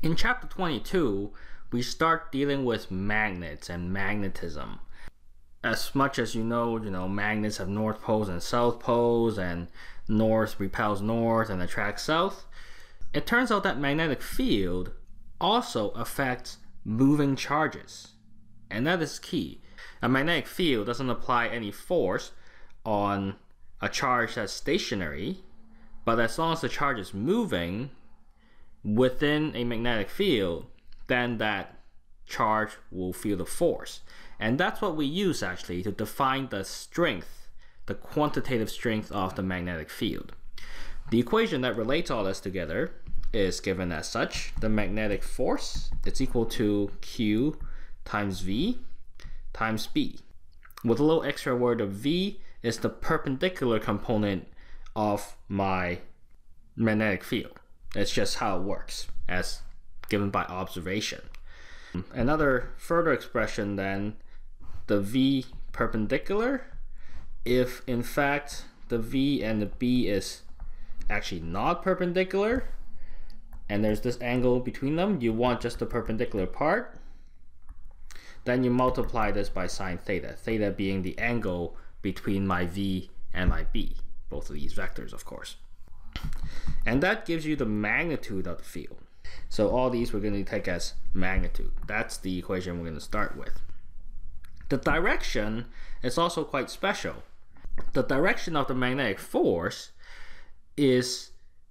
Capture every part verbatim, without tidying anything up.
In chapter twenty-two, we start dealing with magnets and magnetism. As much as you know, you know, magnets have north poles and south poles, and north repels north and attracts south. It turns out that magnetic field also affects moving charges, and that is key. A magnetic field doesn't apply any force on a charge that's stationary, but as long as the charge is moving within a magnetic field, then that charge will feel the force. And that's what we use actually to define the strength, the quantitative strength of the magnetic field. The equation that relates all this together is given as such. The magnetic force is equal to Q times V times B. With a little extra word of V is the perpendicular component of my magnetic field. It's just how it works as given by observation. Another further expression then, the V perpendicular, if in fact the V and the B is actually not perpendicular and there's this angle between them, you want just the perpendicular part, then you multiply this by sine theta, theta being the angle between my V and my B, both of these vectors of course. And that gives you the magnitude of the field. So all these we're going to take as magnitude. That's the equation we're going to start with. The direction is also quite special. The direction of the magnetic force is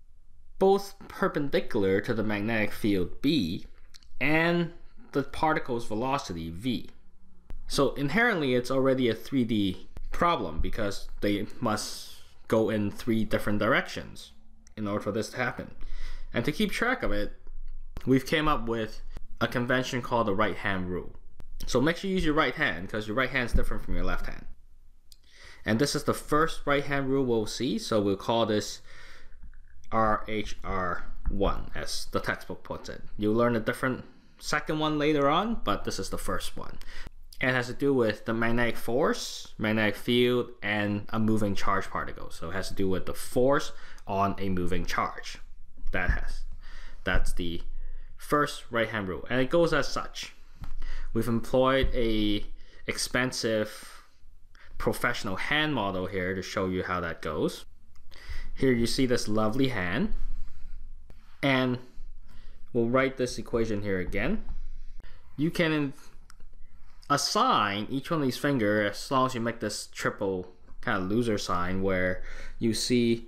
both perpendicular to the magnetic field B and the particle's velocity V. So inherently it's already a three D problem because they must go in three different directions in order for this to happen. And to keep track of it, we've came up with a convention called the right hand rule. So make sure you use your right hand because your right hand is different from your left hand. And this is the first right hand rule we'll see, so we'll call this R H R one as the textbook puts it. You'll learn a different second one later on, but this is the first one. And it has to do with the magnetic force, magnetic field, and a moving charge particle. So it has to do with the force on a moving charge. That has, that's the first right-hand rule, and it goes as such. We've employed a expensive professional hand model here to show you how that goes. Here you see this lovely hand, and we'll write this equation here again. You can assign each one of these fingers, as long as you make this triple kind of loser sign where you see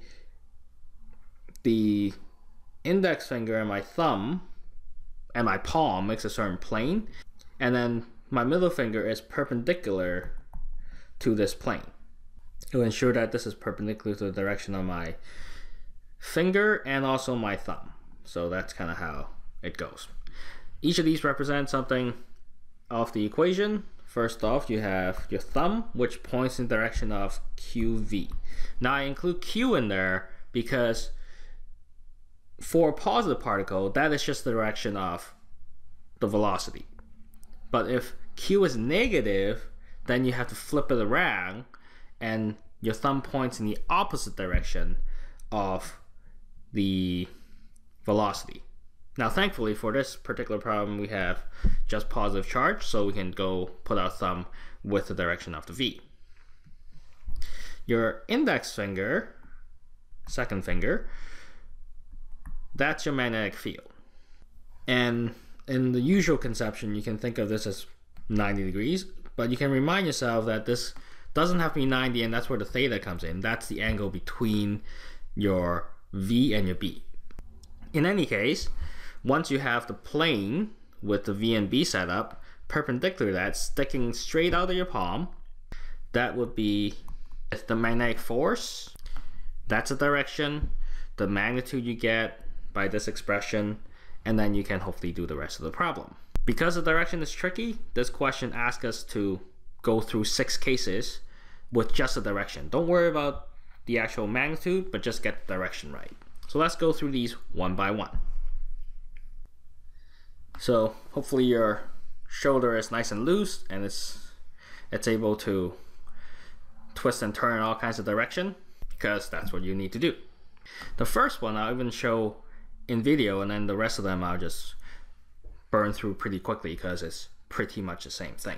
the index finger and my thumb and my palm makes a certain plane, and then my middle finger is perpendicular to this plane. To ensure that this is perpendicular to the direction of my finger and also my thumb. So that's kind of how it goes. Each of these represents something of the equation. First off, you have your thumb, which points in the direction of Q V. Now I include Q in there because for a positive particle, that is just the direction of the velocity. But if Q is negative, then you have to flip it around and your thumb points in the opposite direction of the velocity. Now thankfully for this particular problem we have just positive charge, so we can go put our thumb with the direction of the V. Your index finger, second finger, that's your magnetic field. And in the usual conception you can think of this as ninety degrees, but you can remind yourself that this doesn't have to be ninety, and that's where the theta comes in. That's the angle between your V and your B. In any case, once you have the plane with the V and B set up, perpendicular to that, sticking straight out of your palm, that would be the magnetic force. That's the direction, the magnitude you get by this expression, and then you can hopefully do the rest of the problem. Because the direction is tricky, this question asks us to go through six cases with just the direction. Don't worry about the actual magnitude, but just get the direction right. So let's go through these one by one. So hopefully your shoulder is nice and loose and it's it's able to twist and turn in all kinds of direction, because that's what you need to do. The first one I'll even show in video, and then the rest of them I'll just burn through pretty quickly because it's pretty much the same thing.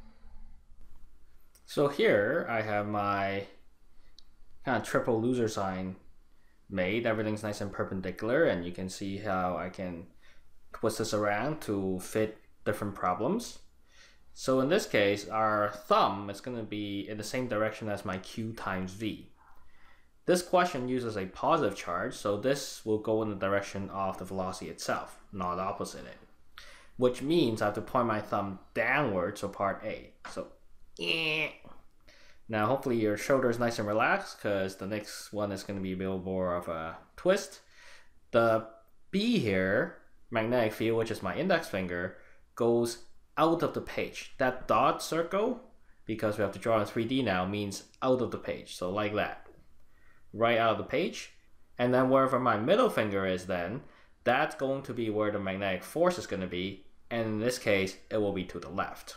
So here I have my kind of triple loser sign made. Everything's nice and perpendicular, and you can see how I can twist this around to fit different problems. So in this case, our thumb is going to be in the same direction as my q times v. This question uses a positive charge, so this will go in the direction of the velocity itself, not opposite it. Which means I have to point my thumb downwards for part A. So, yeah. Now hopefully your shoulder is nice and relaxed, because the next one is going to be a bit more of a twist. The B here, magnetic field, which is my index finger, goes out of the page. That dot circle, because we have to draw in three D now, means out of the page. So like that. Right out of the page. And then wherever my middle finger is then, that's going to be where the magnetic force is going to be. And in this case, it will be to the left.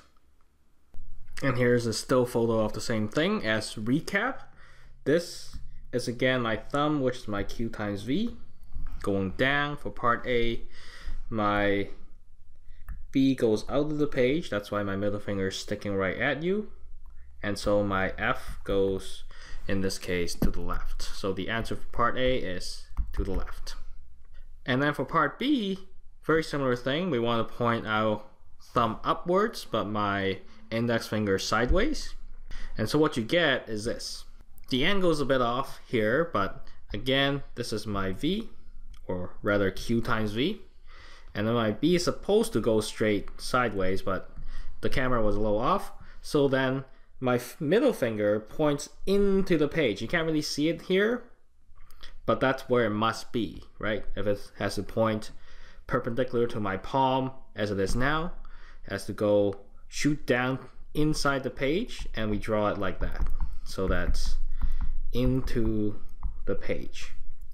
And here's a still photo of the same thing as recap. This is again my thumb, which is my q times v, going down for part A. My B goes out of the page, that's why my middle finger is sticking right at you. And so my F goes, in this case, to the left. So the answer for part A is to the left. And then for part B, very similar thing. We want to point our thumb upwards, but my index finger sideways. And so what you get is this. The end goes a bit off here, but again, this is my V, or rather Q times V. And then my B is supposed to go straight sideways, but the camera was a little off. So then my middle finger points into the page. You can't really see it here, but that's where it must be, right? If it has to point perpendicular to my palm as it is now, it has to go shoot down inside the page, and we draw it like that. So that's into the page.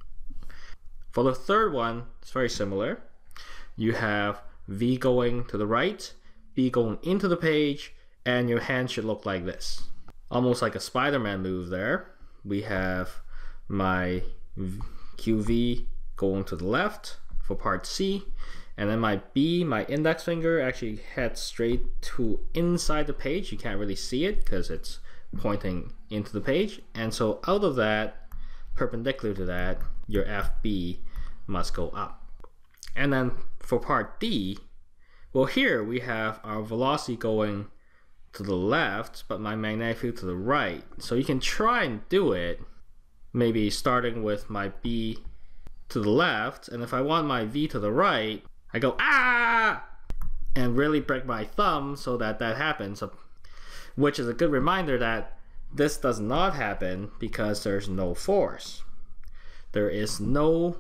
For the third one, it's very similar. You have V going to the right, B going into the page, and your hand should look like this. Almost like a Spider-Man move there. We have my Q V going to the left for part C, and then my B, my index finger, actually heads straight to inside the page. You can't really see it because it's pointing into the page. And so out of that, perpendicular to that, your F B must go up. And then for part D, well, here we have our velocity going to the left, but my magnetic field to the right. So you can try and do it, maybe starting with my B to the left, and if I want my V to the right, I go ah, and really break my thumb so that that happens, which is a good reminder that this does not happen because there's no force. There is no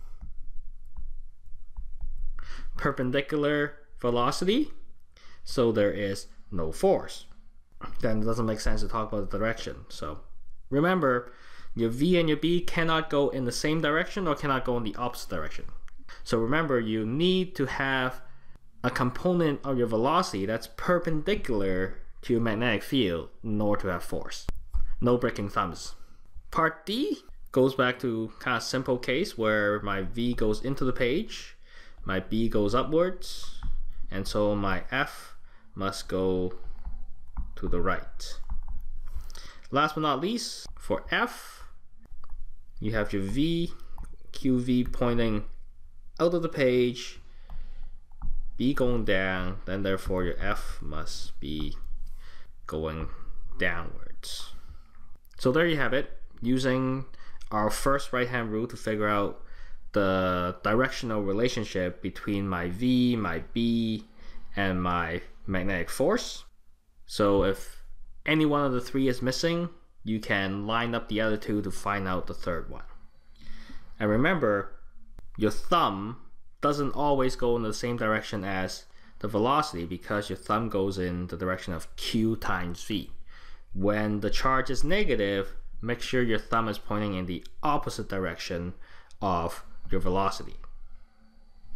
perpendicular velocity, so there is no force. Then it doesn't make sense to talk about the direction. So remember, your V and your B cannot go in the same direction or cannot go in the opposite direction. So remember, you need to have a component of your velocity that's perpendicular to your magnetic field in order to have force. No breaking thumbs. Part D goes back to kind of simple case where my V goes into the page, my B goes upwards, and so my F must go to the right. Last but not least, for F, you have your V, Q V pointing out of the page, B going down, then therefore your F must be going downwards. So there you have it, using our first right hand rule to figure out the directional relationship between my V, my B, and my magnetic force. So if any one of the three is missing, you can line up the other two to find out the third one. And remember, your thumb doesn't always go in the same direction as the velocity because your thumb goes in the direction of Q times V. When the charge is negative, make sure your thumb is pointing in the opposite direction of your velocity.